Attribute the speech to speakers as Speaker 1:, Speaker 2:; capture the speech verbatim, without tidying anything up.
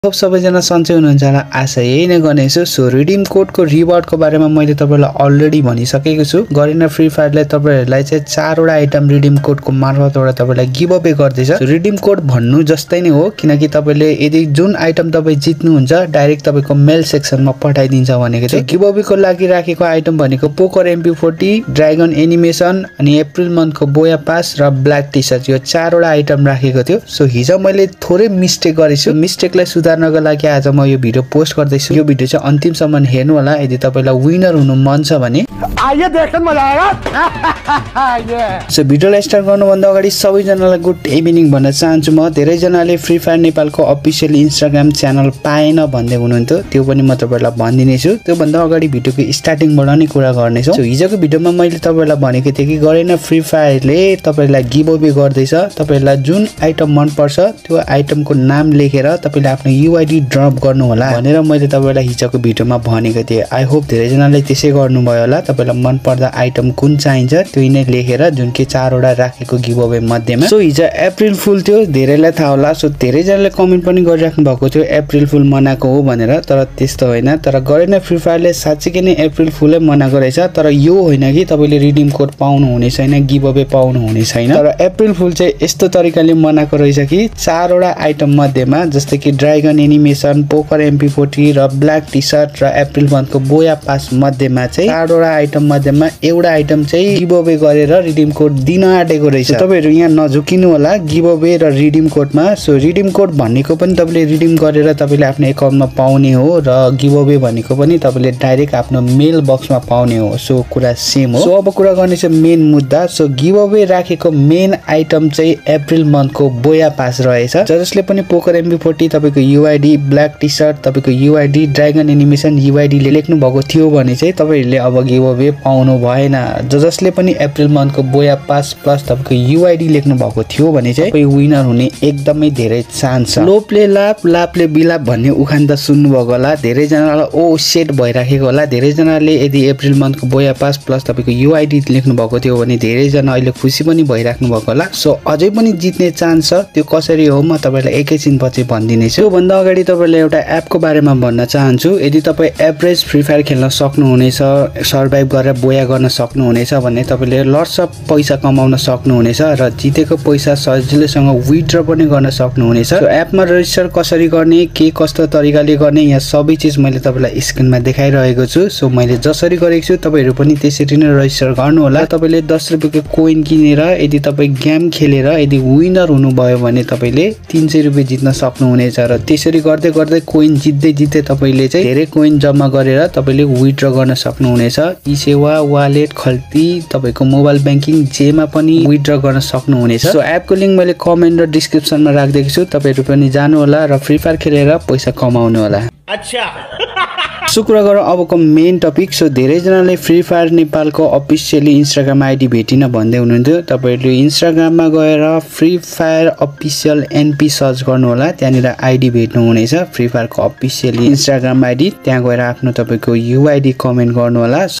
Speaker 1: Hope सबैजना सन्चै हुनुहुन्छ होला आशा यही नै गर्नेछु। सो रिडिम कोडको रिवार्डको बारेमा मैले तपाईलाई अलरेडी भनिसकेको छु। गरेन फ्री फायरले तपाईहरुलाई चाहिँ चारवटा आइटम रिडिम कोडको मार्फतबाट तपाईलाई गिभ अवे गर्दैछ। सो रिडिम कोड भन्नु जस्तै नै हो, किनकि तपाईले यदि जुन आइटम तपाई जित्नुहुन्छ डाइरेक्ट तपाईको मेल सेक्सनमा पठाइदिन्छ भनेको थियो। गिभ अवेको लागि राखेको आइटम भनेको poker MP forty, dragon animation, अनि अप्रिल मन्थको बोया पास र ब्ल्याक टी सर्ट, यो चारवटा आइटम राखेको थियो। सो हिजो मैले थोरै मिस्टेक गरेछु। मिस्टेकलाई सुधार्नको लागि आज म यो भिडियो पोस्ट गर्दैछु। यो भिडियो चाहिँ अन्तिमसम्म हेर्नु होला। यदि तपाईलाई विनर हुनु मन छ भने आइए देख्न मजा आएगा। सो भिडियोलाई स्टार्ट गर्नुभन्दा अगाडि सबैजनालाई गुड इभिनिङ भन्न चाहन्छु। म धेरै जनाले फ्री फायर नेपालको अफिसियल इन्स्टाग्राम च्यानल पाएन भन्दै हुनुहुन्थ्यो, त्यो पनि म तपाईलाई भनिदिने छु। त्यो भन्दा अगाडि भिडियोको स्टार्टिङबाट नै कुरा गर्नेछौँ। सो हिजोको भिडियोमा मैले तपाईलाई भनेको थिएँ कि गरेन फ्री फायरले तपाईलाई गिभ अवे गर्दैछ। तपाईलाई जुन आइटम मन पर्छ त्यो आइटमको नाम लेखेर तपाईले आफ्नो युआइडी ड्रप गर्नु होला भनेर मैले तपाईलाई हिजोको भिडियोमा भनेको थिएँ। आई होप धेरै जनाले त्यसै गर्नुभयो होला। तपाईलाई मन पर्दा आइटम कुन चाहिन्छ त्यो नै लेखेर जुन कि चारवटा राखेको गिभ अवे मध्येमा। सो हिजो अप्रिल फुल थियो, धेरैलाई थाहा होला। सो धेरै जनाले कमेन्ट पनि गरिराख्नु भएको थियो अप्रिल फुल मनाएको हो भनेर, तर त्यस्तो होइन। तर गरेन फ्री फायरले साँच्चै नै अप्रिल फुलै मनाएको रहेछ। तर यो होइन कि तपाईले रिडिम कोड पाउनु हुने छैन, गिभ अवे पाउनु हुने छैन। तर अप्रिल फुल चाहिँ यस्तो तरिकाले मनाएको रहेछ कि चारवटा आइटम मध्येमा जस्तै कि dragon animation, poker MP forty र ब्ल्याक टी सर्ट र अप्रिल मन्थको बोया पास मध्येमा चाहिँ चारवटा आइटम मध्येमा एउटा आइटम चाहिँ गिभ अवे गरेर रिडिम कोड दिन आँटेको रहेछ। तपाईहरु यहाँ नझुकिनु होला गिभ अवे र रिडिम कोडमा। सो रिडिम कोड भनेको पनि तपाईले रिडिम गरेर तपाईले आफ्नो एकाउन्टमा पाउने हो र गिभ अवे भनेको पनि तपाईले डाइरेक्ट आफ्नो मेल बक्समा पाउने हो। सो कुरा सेम हो। सो अब कुरा गर्ने चाहिँ मेन मुद्दा। सो गिभ अवे राखेको मेन आइटम चाहिँ अप्रिल मन्थको बोया पास रहेछ। जसले पनि पोकर एमपी फोर्टी तपाईको युआइडी, ब्ल्याक टी सर्ट तपाईको युआइडी, ड्रागन एनिमेसन युआइडी लेख्नु भएको थियो भने चाहिँ तपाईहरुले अब गिभ अवे पाउनु भएन। ज जसले पनि अप्रिल मन्थको बोया पास प्लस तपाईको युआइडी लेख्नु भएको थियो भने चाहिँ तपाईँ विनर हुने एकदमै धेरै चान्स छ। लोपले लाप, लापले बिलाप भन्ने उखान त सुन्नु भएको होला। धेरै जनालाई ओ सेट भइराखेको होला। धेरै जनाले यदि अप्रिल मन्थको बोया पास प्लस तपाईको युआइडी लेख्नु भएको थियो भने धेरै जना अहिले खुसी पनि भइराख्नु भएको होला। सो अझै पनि जित्ने चान्स छ। त्यो कसरी हो म तपाईलाई एकैछिन पछि भनिदिने छु। त्यो भन्दा अगाडि तपाईलाई एउटा एपको बारेमा भन्न चाहन्छु। यदि तपाईँ एभरेज फ्री फायर खेल्न सक्नुहुनेछ, सर्भाइभ गरेर बोया गर्न सक्नुहुनेछ भने तपाईले लट्स अफ पैसा कमाउन सक्नुहुनेछ र जितेको पैसा सजिलैसँग विथड्र पनि गर्न सक्नुहुनेछ। सो एपमा रजिस्टर कसरी गर्ने, के कस्तो तरिकाले गर्ने, यहाँ सबै चिज मैले तपाईलाई स्क्रिनमा देखाइरहेको छु। सो मैले जसरी गरेको छु तपाईहरु पनि त्यसरी नै रजिस्टर गर्नु होला। तपाईले दस रुपैयाँको कोइन किनेर यदि तपाई गेम खेलेर यदि विनर हुनुभयो भने तपाईले तीन सय रुपैयाँ जित्न सक्नुहुनेछ र त्यसरी गर्दै गर्दै कोइन जित्दै जित्दै तपाईले चाहिँ धेरै कोइन जम्मा गरेर तपाईले विथड्र गर्न सक्नुहुनेछ। ई सेवा, वालेट, खल्ती, तपाईको मोबाइल ब्याङ्किङ जेमा पनि विथड्र गर्न सक्नुहुनेछ। सो एपको लिंक मैले कमेन्ट र डिस्क्रिप्सनमा राखिदिएको छु। तपाईहरु पनि जानु होला र फ्री फायर खेलेर पैसा कमाउनु होला। अच्छा सो कुरा गरौँ अबको मेन टपिक। सो धेरै जनाले फ्री फायर नेपालको अफिसियली इन्स्टाग्राम आइडी भेटिन भन्दै हुनुहुन्थ्यो। तपाईहरुले इन्स्टाग्राममा गएर Free Fire official NP search गर्नु होला। त्यहाँनिर आइडी भेट्नु हुनेछ फ्री फायरको अफिसियली इन्स्टाग्राम आइडी। त्यहाँ गएर आफ्नो तपाईको युआइडी कमेन्ट गर्नु होला।